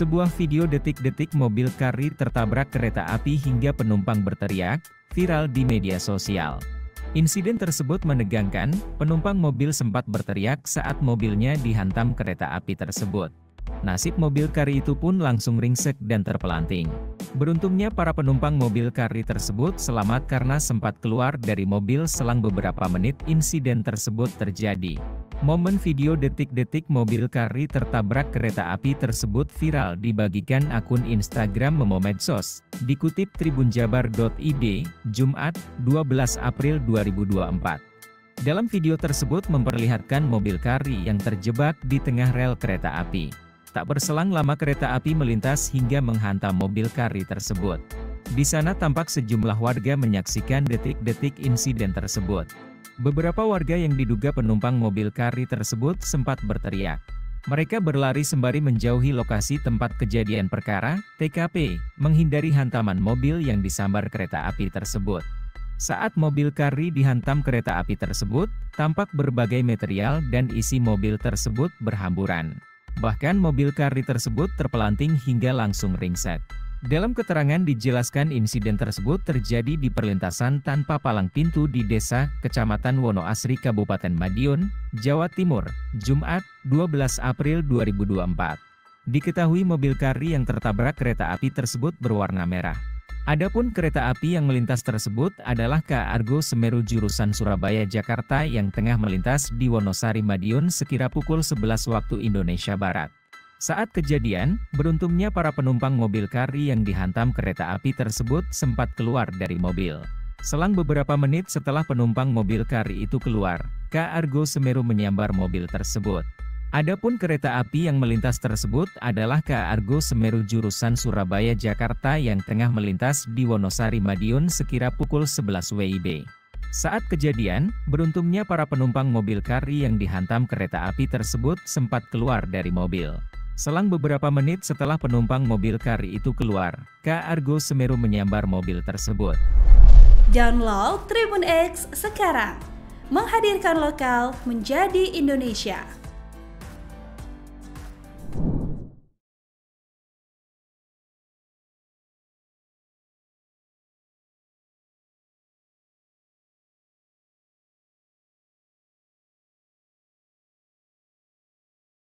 Sebuah video detik-detik mobil Carri tertabrak kereta api hingga penumpang berteriak, viral di media sosial. Insiden tersebut menegangkan, penumpang mobil sempat berteriak saat mobilnya dihantam kereta api tersebut. Nasib mobil Carri itu pun langsung ringsek dan terpelanting. Beruntungnya para penumpang mobil Carri tersebut selamat karena sempat keluar dari mobil selang beberapa menit insiden tersebut terjadi. Momen video detik-detik mobil Carri tertabrak kereta api tersebut viral dibagikan akun Instagram Memo Medsos, dikutip tribunjabar.id, Jumat, 12 April 2024. Dalam video tersebut memperlihatkan mobil Carri yang terjebak di tengah rel kereta api. Tak berselang lama kereta api melintas hingga menghantam mobil Carri tersebut. Di sana tampak sejumlah warga menyaksikan detik-detik insiden tersebut. Beberapa warga yang diduga penumpang mobil Carri tersebut sempat berteriak. Mereka berlari sembari menjauhi lokasi tempat kejadian perkara, TKP, menghindari hantaman mobil yang disambar kereta api tersebut. Saat mobil Carri dihantam kereta api tersebut, tampak berbagai material dan isi mobil tersebut berhamburan. Bahkan mobil Carri tersebut terpelanting hingga langsung ringsek. Dalam keterangan dijelaskan insiden tersebut terjadi di perlintasan tanpa palang pintu di desa, Kecamatan Wonoasri, Kabupaten Madiun, Jawa Timur, Jumat, 12 April 2024. Diketahui mobil Carri yang tertabrak kereta api tersebut berwarna merah. Adapun kereta api yang melintas tersebut adalah KA Argo Semeru jurusan Surabaya Jakarta yang tengah melintas di Wonosari Madiun sekira pukul 11 waktu Indonesia Barat. Saat kejadian, beruntungnya para penumpang mobil Carri yang dihantam kereta api tersebut sempat keluar dari mobil. Selang beberapa menit setelah penumpang mobil Carri itu keluar, KA Argo Semeru menyambar mobil tersebut. Adapun kereta api yang melintas tersebut adalah KA Argo Semeru jurusan Surabaya Jakarta yang tengah melintas di Wonosari Madiun sekira pukul 11 WIB. Saat kejadian, beruntungnya para penumpang mobil Carri yang dihantam kereta api tersebut sempat keluar dari mobil. Selang beberapa menit setelah penumpang mobil Carri itu keluar, KA Argo Semeru menyambar mobil tersebut. Download Tribun X sekarang, menghadirkan lokal menjadi Indonesia.